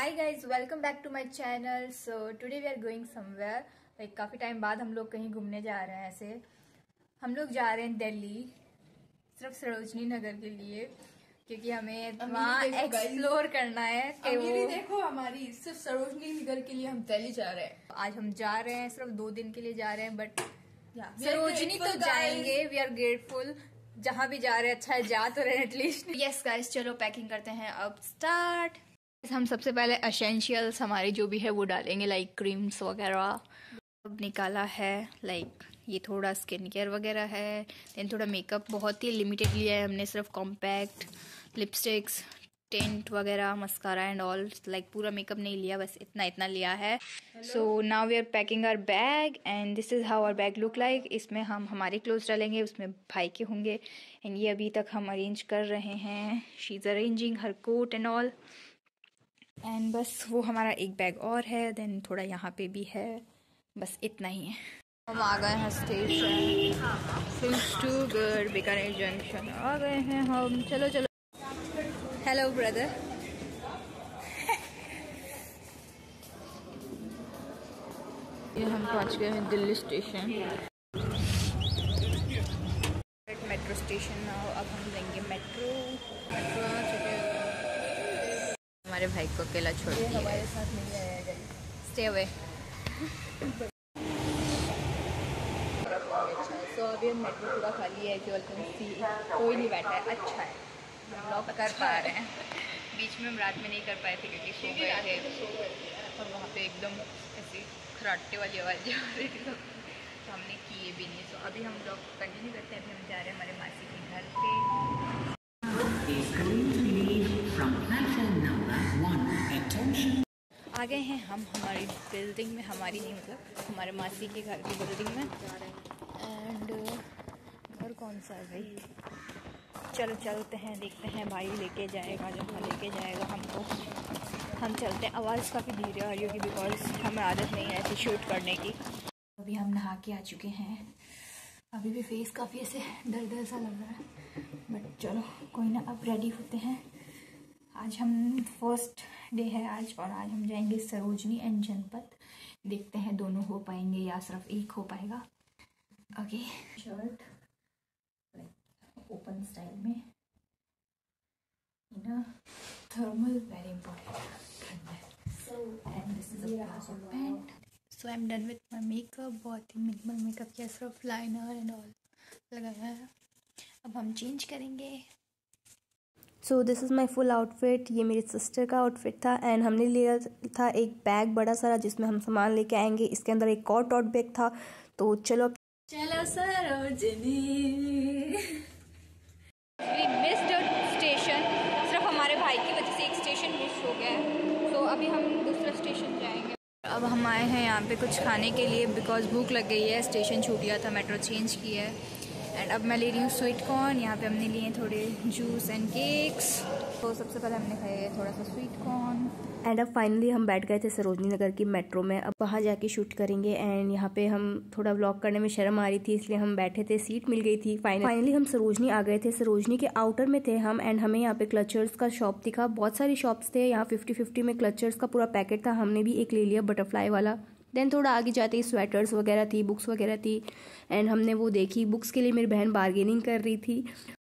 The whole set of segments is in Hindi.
Hi guys, welcome back to my channel. So today we are going somewhere. Like काफ़ी टाइम बाद हम लोग कहीं घूमने जा रहे हैं। ऐसे हम लोग जा रहे हैं दिल्ली, सिर्फ सरोजनी नगर के लिए, क्योंकि हमें वहाँ एक्सप्लोर करना है कि वो देखो हमारी सिर्फ सरोजनी नगर के लिए हम दिल्ली जा रहे हैं। आज हम जा रहे हैं, सिर्फ 2 दिन के लिए जा रहे हैं, बट सरोजनी तो जाएंगे। We are grateful. जहाँ भी जा रहे हैं अच्छा है, जा तो रहे एटलीस्ट। यस गाइस, चलो पैकिंग करते हैं, अब स्टार्ट। हम सबसे पहले एसेंशियल्स हमारे जो भी है वो डालेंगे, लाइक क्रीम्स वगैरह। अब निकाला है, लाइक ये थोड़ा स्किन केयर वगैरह है, देन थोड़ा मेकअप बहुत ही लिमिटेड लिया है हमने, सिर्फ कॉम्पैक्ट, लिपस्टिक्स, टेंट वगैरह, मस्कारा एंड ऑल। लाइक पूरा मेकअप नहीं लिया, बस इतना लिया है। So now we are packing our bag and this is how our bag look like. इसमें हम हमारे क्लोथ्स डालेंगे, उसमें भाई के होंगे, एंड ये अभी तक हम अरेंज कर रहे हैं। She is arranging her coat and all. And बस वो हमारा एक बैग और है, देन थोड़ा यहाँ पे भी है, बस इतना ही है। हम आ गए हैं station, feels too good, Bikaner junction आ गए हैं हम। चलो चलो, हेलो ब्रदर। ये हम पहुंच गए हैं दिल्ली स्टेशन, मेट्रो स्टेशन। अब हम लेंगे मेट्रो आ चुके हैं। हमारे भाई को अकेला छोड़ दिया, हमारे साथ नहीं आएगा। Stay away. सो अभी हम मेट्रो पूरा खाली है, जो कोई नहीं बैठा है, अच्छा है, हम ब्लॉग कर पा रहे हैं। बीच में हम रात में नहीं कर पाए थे क्योंकि सो गए थे, और वहाँ पे एकदम ऐसी खराटे वाली आवाज़ आ रही थी, तो हमने किए भी नहीं। सो अभी हम ब्लॉग कंटिन्यू करते हैं। अभी हम जा रहे हैं हमारे मासी के घर पे। आ गए हैं हम हमारी बिल्डिंग में, हमारी नहीं मतलब हमारे मासी के घर की बिल्डिंग में। एंड घर कौन सा है भाई, चलो चलते हैं, देखते हैं भाई लेके जाएगा, जहाँ लेके जाएगा हमको हम चलते हैं। आवाज़ काफ़ी धीरे आ रही होगी बिकॉज हमें आदत नहीं है ऐसी शूट करने की। अभी हम नहा के आ चुके हैं, अभी भी फेस काफ़ी ऐसे दर्द सा लग रहा है, बट चलो कोई ना, अब रेडी होते हैं। आज हम फर्स्ट डे है आज, और आज हम जाएंगे सरोजनी एंड जनपथ। देखते हैं दोनों हो पाएंगे या सिर्फ एक हो पाएगा। ओके, शर्ट ओपन स्टाइल में, thermal, very important. So and this is a pant. So I am done with my makeup. बहुत ही मिनिमल मेकअप किया, सिर्फ लाइनर एंड ऑल लगाया है। अब हम चेंज करेंगे। So this is my full outfit. ये मेरी सिस्टर का आउटफिट था, एंड हमने लिया था एक बैग बड़ा सारा जिसमें हम सामान लेके आएंगे। इसके अंदर एक और टॉट बैग था। तो चलो सरोजनी। वी मिस्ड स्टेशन, सिर्फ हमारे भाई की वजह से एक स्टेशन मिस हो गया है। तो अभी हम दूसरा स्टेशन जाएंगे। अब हम आए हैं यहाँ पे कुछ खाने के लिए, बिकॉज भूख लग गई है, स्टेशन छूट गया था, मेट्रो चेंज की है। एंड अब मैं ले रही हूँ स्वीट कॉर्न। यहाँ पे हमने लिए थोड़े जूस एंड केक्स। तो सबसे पहले हमने खाया है थोड़ा सा स्वीट कॉर्न। एंड अब फाइनली हम बैठ गए थे सरोजनी नगर की मेट्रो में। अब वहाँ जाके शूट करेंगे, एंड यहाँ पे हम थोड़ा व्लॉग करने में शर्म आ रही थी, इसलिए हम बैठे थे, सीट मिल गई थी। फाइनली हम सरोजनी आ गए थे। सरोजनी के आउटर में थे हम, एंड हमें यहाँ पे क्लचर्स का शॉप दिखा। बहुत सारी शॉप्स थे यहाँ, 50-50 में क्लचर्स का पूरा पैकेट था। हमने भी एक ले लिया, बटरफ्लाई वाला। देन थोड़ा आगे जाते ही स्वेटर्स वगैरह थी, बुक्स वगैरह थी, एंड हमने वो देखी। बुक्स के लिए मेरी बहन बार्गेनिंग कर रही थी।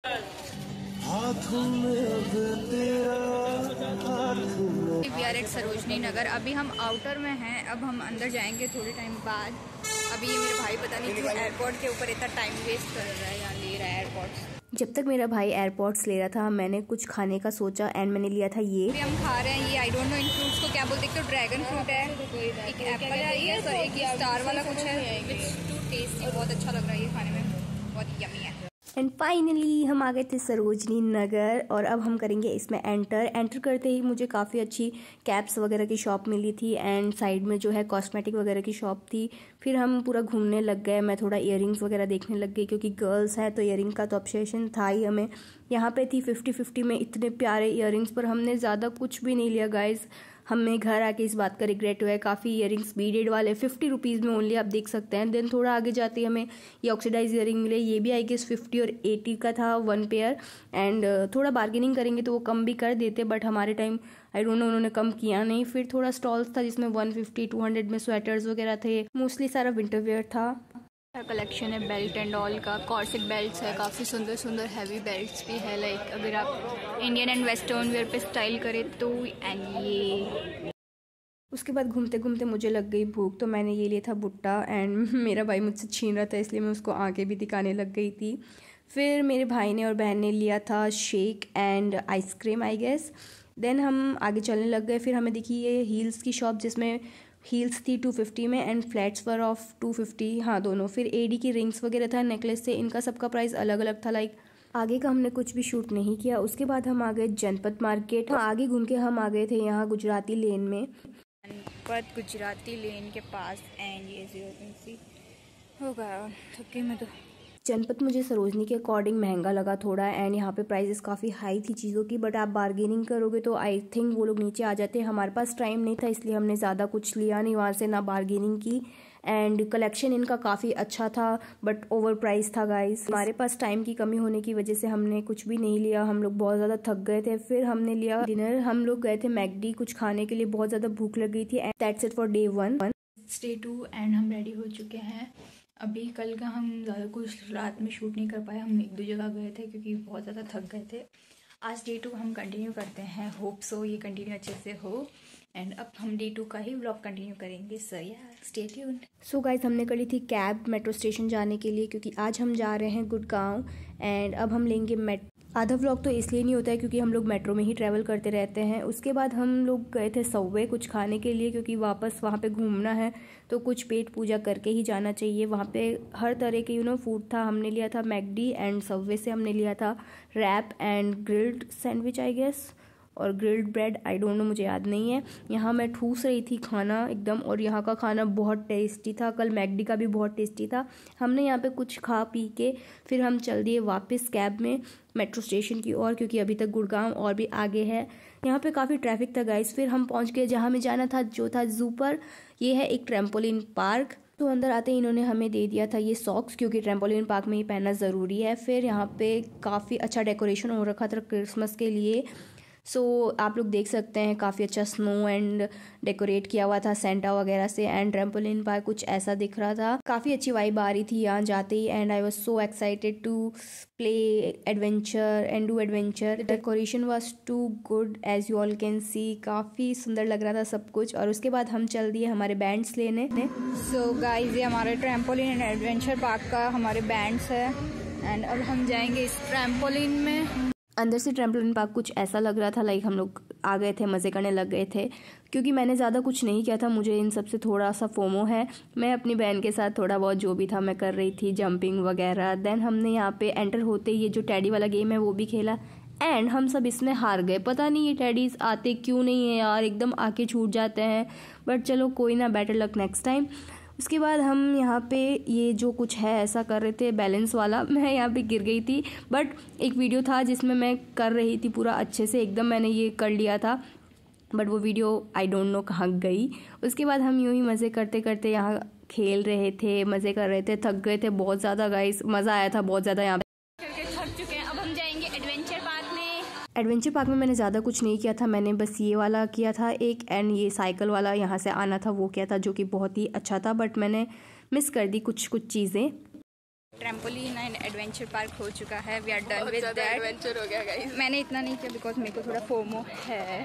We are at Sarojini Nagar. अभी हम आउटर में हैं, अब हम अंदर जाएंगे थोड़े टाइम बाद। अभी ये मेरे भाई पता नहीं क्यों एयरपोर्ट के ऊपर इतना टाइम वेस्ट कर रहा है, यहाँ ले रहा है एयरपोर्ट। जब तक मेरा भाई एयरपोर्ट्स ले रहा था, मैंने कुछ खाने का सोचा, एंड मैंने लिया था ये। अभी हम खा रहे हैं ये, आई डोंट नो इन फ्रूट्स को क्या बोलते हैं। तो ड्रैगन फ्रूट है, एक एप्पल है, ये एक स्टार वाला कुछ है। इट्स टू टेस्टी, बहुत अच्छा लग रहा है ये खाने में, बहुत यम्मी है। एंड फाइनली हम आ गए थे सरोजनी नगर, और अब हम करेंगे इसमें एंटर करते ही मुझे काफ़ी अच्छी कैप्स वगैरह की शॉप मिली थी, एंड साइड में जो है कॉस्मेटिक वगैरह की शॉप थी। फिर हम पूरा घूमने लग गए, मैं थोड़ा इयररिंग्स वगैरह देखने लग गई, क्योंकि गर्ल्स हैं तो इयररिंग का तो ऑब्सेशन था ही हमें। यहाँ पे थी 50-50 में इतने प्यारे इयररिंग्स, पर हमने ज़्यादा कुछ भी नहीं लिया गाइज। हमें घर आके इस बात का रिग्रेट हुआ है। काफ़ी इयररिंग्स बीडेड वाले 50 रुपीज़ में ओनली, आप देख सकते हैं। देन थोड़ा आगे जाते हमें ये ऑक्सीडाइज इयररिंग मिले, ये भी आई गेस 50 और 80 का था 1 पेयर। एंड थोड़ा बार्गेनिंग करेंगे तो वो कम भी कर देते, बट हमारे टाइम आई डोंट नो उन्होंने कम किया नहीं। फिर थोड़ा स्टॉल्स था जिसमें 150-200 में स्वेटर्स वगैरह थे, मोस्टली सारा विंटर वेयर था। कलेक्शन है बेल्ट एंड ऑल का, कॉर्सेट बेल्ट्स है, काफ़ी सुंदर सुंदर हैवी बेल्ट्स भी है। लाइक अगर आप इंडियन एंड वेस्टर्न वेयर पे स्टाइल करें तो। एंड ये उसके बाद घूमते घूमते मुझे लग गई भूख, तो मैंने ये लिया था भुट्टा एंड मेरा भाई मुझसे छीन रहा था इसलिए मैं उसको आगे भी दिखाने लग गई थी। फिर मेरे भाई ने और बहन ने लिया था shake and ice cream I guess. Then हम आगे चलने लग गए। फिर हमें दिखी ये हील्स की शॉप जिसमें हील्स थी 250 में एंड फ्लैट्स वर ऑफ 250, हाँ दोनों। फिर एडी की रिंग्स वगैरह था, नेकलेस से, इनका सबका प्राइस अलग अलग था। लाइक आगे का हमने कुछ भी शूट नहीं किया। उसके बाद हम आ गए जनपद मार्केट। आगे घूम के हम आ गए थे यहाँ गुजराती लेन में, जनपद गुजराती लेन के पास। एंड ये 0 होगा थके में। तो जनपद मुझे सरोजनी के अकॉर्डिंग महंगा लगा थोड़ा, एंड यहाँ पे प्राइसेस काफ़ी हाई थी चीज़ों की, बट आप बार्गेनिंग करोगे तो आई थिंक वो लोग नीचे आ जाते हैं। हमारे पास टाइम नहीं था इसलिए हमने ज़्यादा कुछ लिया नहीं वहाँ से, ना बार्गेनिंग की। एंड कलेक्शन इनका काफ़ी अच्छा था बट ओवर प्राइस था गाइस। हमारे पास टाइम की कमी होने की वजह से हमने कुछ भी नहीं लिया, हम लोग बहुत ज़्यादा थक गए थे। फिर हमने लिया डिनर, हम लोग गए थे मैकडी कुछ खाने के लिए, बहुत ज़्यादा भूख लग गई थी। And that's it for day 1। Day 2 and हम रेडी हो चुके हैं। अभी कल का हम ज़्यादा कुछ रात में शूट नहीं कर पाए, हम 1-2 जगह गए थे क्योंकि बहुत ज़्यादा थक गए थे। आज डे 2 हम कंटिन्यू करते हैं, होप सो ये कंटिन्यू अच्छे से हो। एंड अब हम डे 2 का ही व्लॉग कंटिन्यू करेंगे। सो या स्टे ट्यून्ड। सो गाइस हमने करी थी कैब मेट्रो स्टेशन जाने के लिए क्योंकि आज हम जा रहे हैं गुड़गांव। एंड अब हम लेंगे आधा व्लॉग तो इसलिए नहीं होता है क्योंकि हम लोग मेट्रो में ही ट्रैवल करते रहते हैं। उसके बाद हम लोग गए थे सबवे कुछ खाने के लिए क्योंकि वापस वहाँ पे घूमना है तो कुछ पेट पूजा करके ही जाना चाहिए। वहाँ पे हर तरह के फूड था। हमने लिया था मैकडी एंड सबवे से हमने लिया था wrap and grilled sandwich I guess, और grilled bread, I don't know, मुझे याद नहीं है। यहाँ मैं ठूस रही थी खाना एकदम, और यहाँ का खाना बहुत टेस्टी था। कल मैकडी का भी बहुत टेस्टी था। हमने यहाँ पे कुछ खा पी के फिर हम चल दिए वापस कैब में मेट्रो स्टेशन की ओर क्योंकि अभी तक गुड़गांव और भी आगे है। यहाँ पे काफ़ी ट्रैफिक था गाइस। फिर हम पहुँच गए जहाँ हमें जाना था, जो था जू पर। ये है एक ट्रैम्पोलिन पार्क। तो अंदर आते ही इन्होंने हमें दे दिया था ये सॉक्स क्योंकि ट्रैम्पोलिन पार्क में ये पहनना ज़रूरी है। फिर यहाँ पे काफ़ी अच्छा डेकोरेशन हो रखा था क्रिसमस के लिए। सो आप लोग देख सकते हैं काफ़ी अच्छा स्नो एंड डेकोरेट किया हुआ था सेंटा वगैरह से। एंड ट्रैम्पोलिन पार्क कुछ ऐसा दिख रहा था, काफ़ी अच्छी वाइब आ रही थी यहाँ जाते ही। And I was so excited to play adventure and do adventure. Decoration was too good as you all can see, काफ़ी सुंदर लग रहा था सब कुछ। और उसके बाद हम चल दिए हमारे बैंड्स लेने। सो गाइस ये हमारे ट्रैम्पोलिन एंड एडवेंचर पार्क का हमारे बैंड्स है। एंड अब हम जाएंगे इस ट्रैम्पोलिन में। अंदर से ट्रैम्पोलिन पार्क कुछ ऐसा लग रहा था लाइक हम लोग आ गए थे, मज़े करने लग गए थे। क्योंकि मैंने ज़्यादा कुछ नहीं किया था, मुझे इन सब से थोड़ा सा फोमो है। मैं अपनी बहन के साथ थोड़ा बहुत जो भी था मैं कर रही थी, जंपिंग वगैरह। देन हमने यहाँ पे एंटर होते ही ये जो टैडी वाला गेम है वो भी खेला। एंड हम सब इसमें हार गए। पता नहीं ये टैडीज आते क्यों नहीं है यार, एकदम आके छूट जाते हैं। बट चलो कोई ना, बेटर लक नेक्स्ट टाइम। उसके बाद हम यहाँ पे ये जो कुछ है ऐसा कर रहे थे बैलेंस वाला। मैं यहाँ पे गिर गई थी, बट एक वीडियो था जिसमें मैं कर रही थी पूरा अच्छे से, एकदम मैंने ये कर लिया था। बट वो वीडियो आई डोंट नो कहाँ गई। उसके बाद हम यूँ ही मज़े करते करते यहाँ खेल रहे थे, मज़े कर रहे थे, थक गए थे बहुत ज़्यादा गाइस, मज़ा आया था बहुत ज़्यादा यहाँ पे। थक चुके हैं, अब हम जाएंगे एडवेंचर पार्क में। एडवेंचर पार्क में मैंने ज़्यादा कुछ नहीं किया था, मैंने बस ये वाला किया था एक, एंड ये साइकिल वाला यहाँ से आना था वो किया था, जो कि बहुत ही अच्छा था। बट मैंने मिस कर दी कुछ चीज़ें। ट्रैम्पोलिन एंड एडवेंचर पार्क हो चुका है, we are done with that. Adventure हो गया गाइस। मैंने इतना नहीं किया बिकॉज मेरे को थोड़ा फोमो है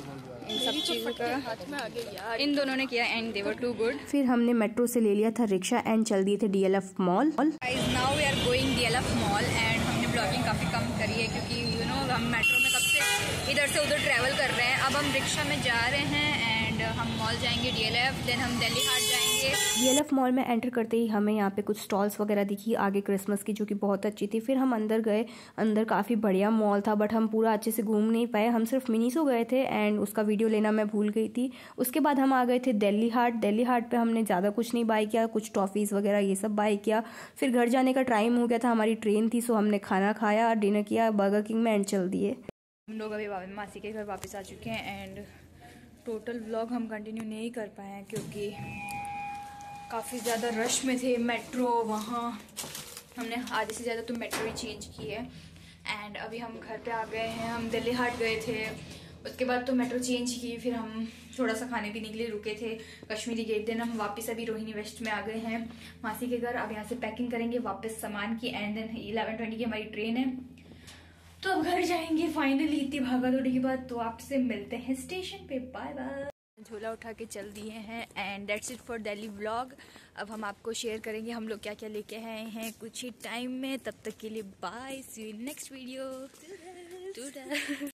इन सब चीज़ों का। हाथ में आ गई यार। इन दोनों ने किया and they were too good. फिर हमने मेट्रो से ले लिया था रिक्शा एंड चल दिए थे DLF mall. Guys now we are going DLF mall. And हमने ब्लॉगिंग काफ़ी कम करी है क्योंकि हम मेट्रो में कब से इधर से उधर ट्रैवल कर रहे हैं। अब हम रिक्शा में जा रहे हैं एंड हम मॉल जाएंगे DLF, देन हम दिल्ली हाट जाएंगे। DLF मॉल में एंटर करते ही हमें यहाँ पे कुछ स्टॉल्स वगैरह दिखी आगे क्रिसमस की, जो कि बहुत अच्छी थी। फिर हम अंदर गए, अंदर काफ़ी बढ़िया मॉल था, बट हम पूरा अच्छे से घूम नहीं पाए, हम सिर्फ मिनीसो गए थे एंड उसका वीडियो लेना मैं भूल गई थी। उसके बाद हम आ गए थे दिल्ली हाट। दिल्ली हाट पे हमने ज़्यादा कुछ नहीं बाय किया, कुछ टॉफ़ीज़ वगैरह ये सब बाय किया। फिर घर जाने का टाइम हो गया था, हमारी ट्रेन थी, सो हमने खाना खाया, डिनर किया बर्गर किंग में एंड चल दिए। हम लोग अभी मासी के घर वापस आ चुके हैं एंड टोटल व्लॉग हम कंटिन्यू नहीं कर पाए हैं क्योंकि काफ़ी ज़्यादा रश में थे। मेट्रो वहाँ हमने आधे से ज़्यादा तो मेट्रो ही चेंज की है एंड अभी हम घर पे आ गए हैं। हम दिल्ली हाट गए थे, उसके बाद तो मेट्रो चेंज की, फिर हम थोड़ा सा खाने पीने के लिए रुके थे कश्मीरी गेट। देन हम वापस अभी रोहिणी वेस्ट में आ गए हैं मासी के घर। अब यहाँ से पैकिंग करेंगे वापस सामान की एंड देन 11:20 की हमारी ट्रेन है, तो अब घर जाएंगे फाइनली इतनी भागा दौड़ी के बाद। तो आपसे मिलते हैं स्टेशन पे, बाय बाय। झोला उठा के चल दिए हैं and that's it for Delhi vlog. अब हम आपको शेयर करेंगे हम लोग क्या क्या लेके आए हैं कुछ ही टाइम में। तब तक के लिए bye, see you in next video.